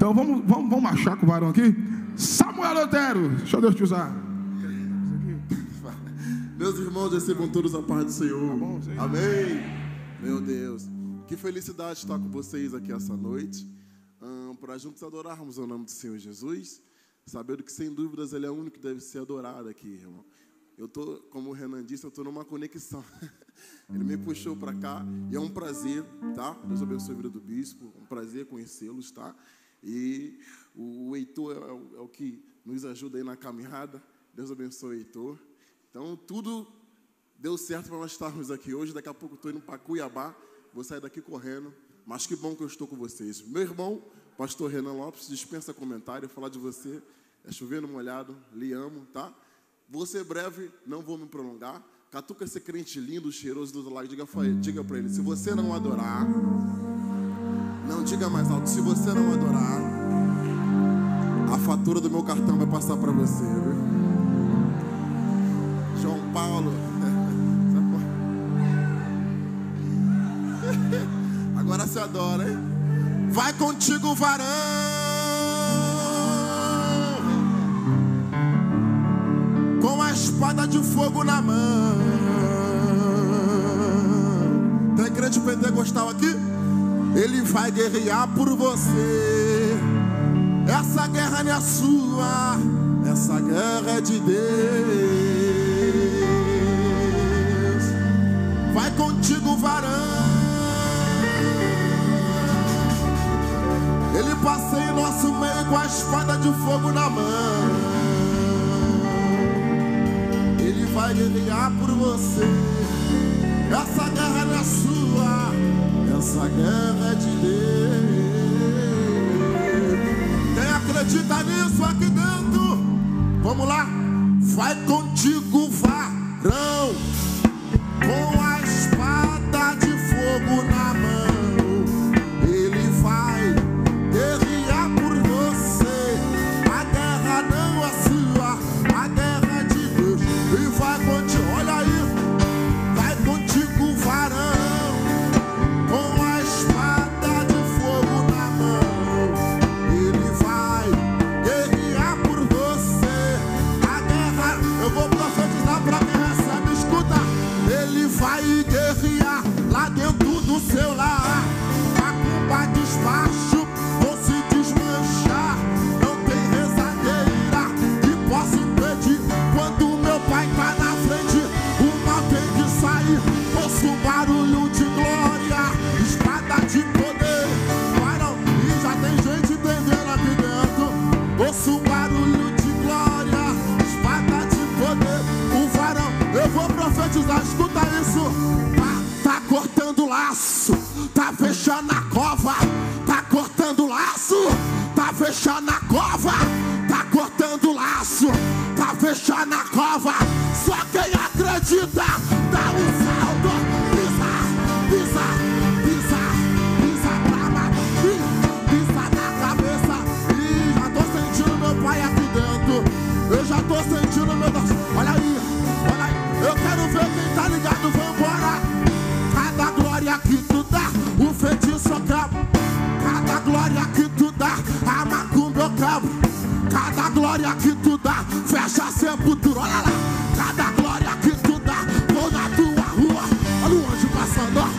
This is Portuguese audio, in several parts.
Então vamos marchar com o varão aqui. Samuel Otero, deixa Deus te usar. Meus irmãos, recebam todos a paz do Senhor. Tá bom, amém. Meu Deus, que felicidade estar com vocês aqui essa noite, para juntos adorarmos o nome do Senhor Jesus, sabendo que sem dúvidas Ele é o único que deve ser adorado aqui, irmão. Eu tô, como o Renan disse, eu estou numa conexão. Ele me puxou para cá e é um prazer, tá? Deus abençoe a vida do bispo, um prazer conhecê-los, tá? E o Heitor é o que nos ajuda aí na caminhada. Deus abençoe o Heitor. Então, tudo deu certo para nós estarmos aqui hoje. Daqui a pouco eu estou indo para Cuiabá. Vou sair daqui correndo. Mas que bom que eu estou com vocês. Meu irmão, pastor Renan Lopes, dispensa comentário. Falar de você é chover no molhado. Lhe amo, tá? Vou ser breve, não vou me prolongar. Catuca esse crente lindo, cheiroso do lado. Diga para ele, se você não adorar... Não, diga mais alto. Se você não adorar, a fatura do meu cartão vai passar para você, viu? João Paulo. Agora se adora, hein? Vai contigo, varão, com a espada de fogo na mão. Tem crente pentecostal aqui? Ele vai guerrear por você. Essa guerra não é sua, essa guerra é de Deus. Vai contigo, varão. Ele passeia em nosso meio com a espada de fogo na mão. Ele vai guerrear por você. Essa guerra não é sua, essa guerra é de Deus. Quem acredita nisso aqui dentro? Vamos lá. Vai contigo, varão, com a espada de fogo na mão. Ele vai guerrear por você. A guerra não é sua, a guerra é de Deus. E vai contigo, olha aí. Vai contigo, varão, com a espada de fogo na mão. Ele vai guerrear por você. A guerra, eu vou profetizar para quem recebe, escuta. Ele vai guerrear lá dentro do seu lar. Macumba despacho, vou se desmanchar. Não tem rezadeira que possa impedir. Quando meu pai tá na frente, o mal tem que sair. Ouço um barulho de glória, espada de poder. Varão, e já tem gente entendendo aqui dentro. Ouço um barulho de glória, espada de poder. O varão, eu vou profetizar, escuta isso. Tá cortando laço, tá fechando a cova. Tá cortando laço, tá fechando a cova. Tá cortando laço, tá fechando a cova. Só quem acredita, dá um salto. Pisa, pisa, pisa, pisa pra baixo, pisa na cabeça. E já tô sentindo meu pai aqui dentro. Eu já tô sentindo meu Deus. Olha aí, olha aí. Eu quero ver quem tá ligado, vambora. Cada glória que tu dá, o feitiço eu quebro. Cada glória que tu dá, a macumba eu quebro. Cada glória que tu dá, fecha a sepultura. Olha lá, cada glória que tu dá, vou na tua rua. Olha o anjo passando, ó.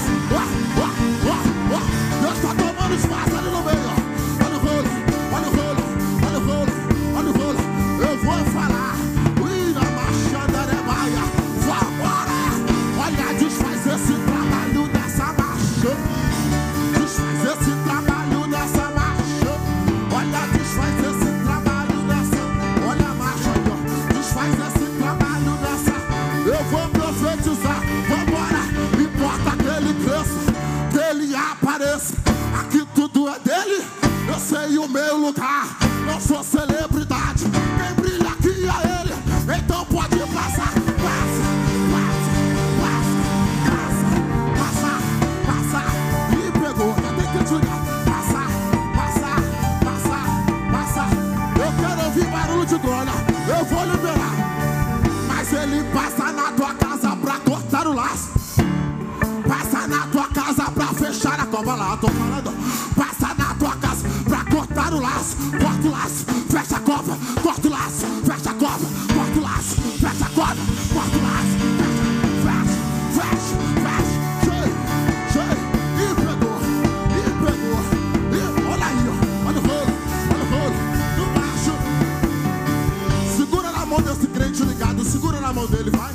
Deus tá tomando espaço ali no meio, ó. Olha o rolo, olha o rolo, olha o rolo, olha o rolo. Eu vou falar. Uira machandarebaia. Vambora. Olha, desfaz esse trabalho dessa marcha. Desfaz esse trabalho dessa marcha. Olha, desfaz esse trabalho dessa. Olha a marcha aí, ó. Desfaz esse trabalho dessa. Eu vou profetizar. Vambora. Importa que ele cresça, que ele apareça. Aqui tudo é dele. Eu sei o meu lugar. Não sou celebridade. Quem brilha aqui é ele. Então pode passar. Passa, passa, passa, passa, passa, passa. E pegou, já tem que desligar. Passa, passa, passa, passa. Eu quero ouvir barulho de glória. Eu vou liberar. Mas ele passa na tua casa pra cortar o laço. Passa na tua casa pra fechar a cova lá. Tô falando. Passa na tua casa pra cortar para o laço, corta o laço, fecha a cova, corta o laço, fecha a cova, corta o laço, fecha a cova, corta o laço, fecha, cheio, e pegou, e olha aí, ó, olha o rolo, no baixo. Segura na mão desse crente ligado, segura na mão dele, vai.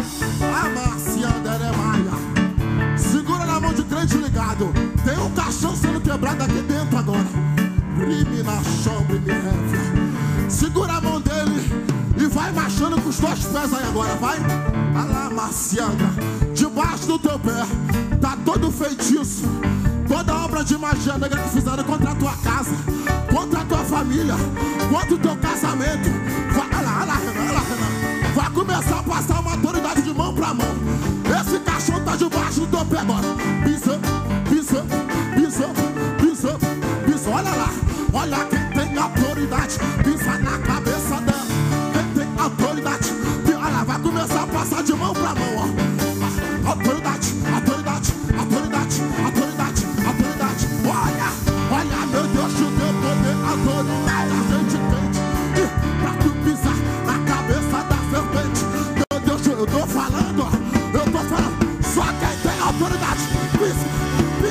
Segura na mão de crente ligado. Tem um caixão sendo quebrado aqui dentro agora. Rime na chombre, me revia. Segura a mão dele e vai marchando com os dois pés aí agora, vai. Alá, macianga. Debaixo do teu pé tá todo feitiço, toda obra de magia negra que fizeram contra a tua casa, contra a tua família, contra o teu casamento. Vai, olha lá, Renan. Vai começar a passar uma autoridade de mão pra mão. Esse cachorro tá debaixo do teu pé agora. Pisa. Olha lá, olha quem tem autoridade. Pisa na cabeça dela. Quem tem autoridade. Olha lá, vai começar a passar de mão pra mão, ó. Autoridade. Olha, meu Deus, o teu poder, autoridade. A gente entende. Pra tu pisar na cabeça da serpente. Meu Deus, eu tô falando, ó. Só quem tem autoridade. Pisa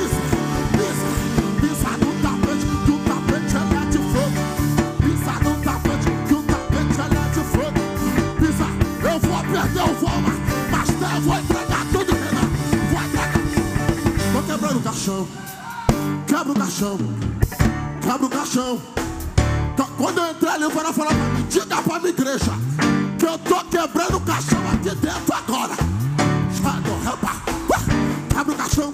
no tapete, que o tapete ele é de fogo. Pisa no tapete, que o tapete ele é de fogo. Pisa, eu vou perder o voo, mas eu vou entregar tudo, Renan. Vou entregar. Tô quebrando o caixão. Quebra o caixão. Quando eu entrar ali, eu vou falar pra mim, diga pra minha igreja que eu tô quebrando o caixão aqui dentro agora. Quebra o caixão.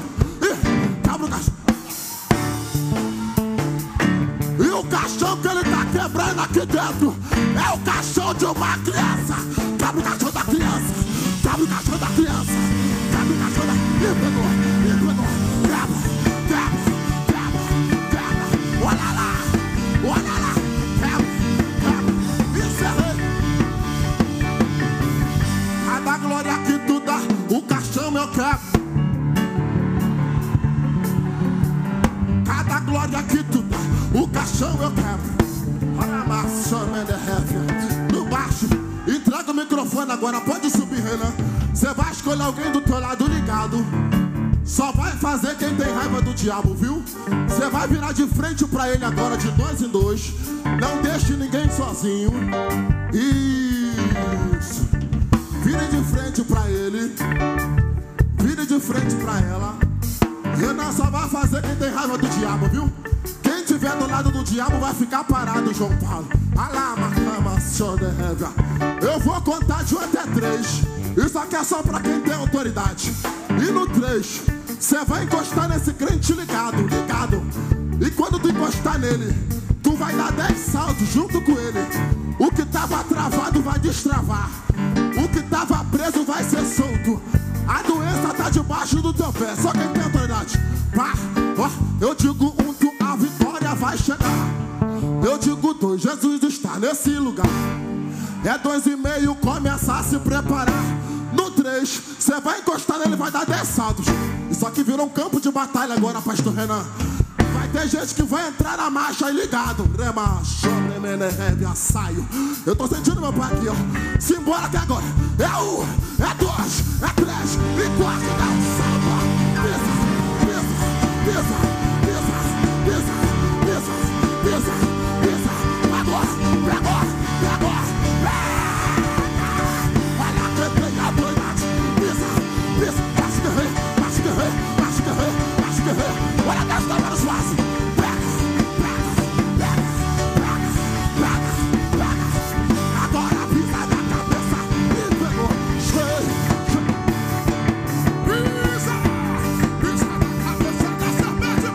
E o caixão que ele tá quebrando aqui dentro é o caixão de uma criança. Quebra o caixão da criança. Quebra o caixão da criança. Quebra o caixão da... E pegou. Quebra. Olha lá. Quebra. Encerrei. Cada glória que tu dá, o caixão eu quebro. Cada glória que tu dá, o caixão eu quebro. Olha a maçã, no baixo. Entrega o microfone agora, pode subir, Renan. Você vai escolher alguém do teu lado ligado. Só vai fazer quem tem raiva do diabo, viu? Você vai virar de frente pra ele agora, de 2 em 2. Não deixe ninguém sozinho. Isso. Vire de frente pra ele. Vire de frente pra ela. Renan só vai fazer quem tem raiva do diabo, viu? Quem estiver do lado do diabo vai ficar parado, João Paulo. Eu vou contar de 1 até 3. Isso aqui é só pra quem tem autoridade. E no 3, você vai encostar nesse crente ligado. E quando tu encostar nele, tu vai dar 10 saltos junto com ele. O que tava travado vai destravar. O que tava preso vai ser solto. A doença tá debaixo do teu pé. Só quem tem autoridade. Pá, ó, eu digo 1, a vitória vai chegar. Eu digo 2, Jesus está nesse lugar. É 2,5, começa a se preparar. No 3, você vai encostar nele, vai dar 10 saltos. Isso aqui virou um campo de batalha agora, pastor Renan. Vai ter gente que vai entrar na marcha aí ligado. Eu tô sentindo meu pai aqui, ó. Simbora que agora é 1, é 2, é 3 e 4. Dá um salto. Pisa. Agora. Olha que tem a autoridade. Pisa. Baixa guerreiro. Olha Deus tá mais fácil. Pega. Agora pisa na cabeça e pegou. Pisa na cabeça da serpente.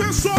abençoa.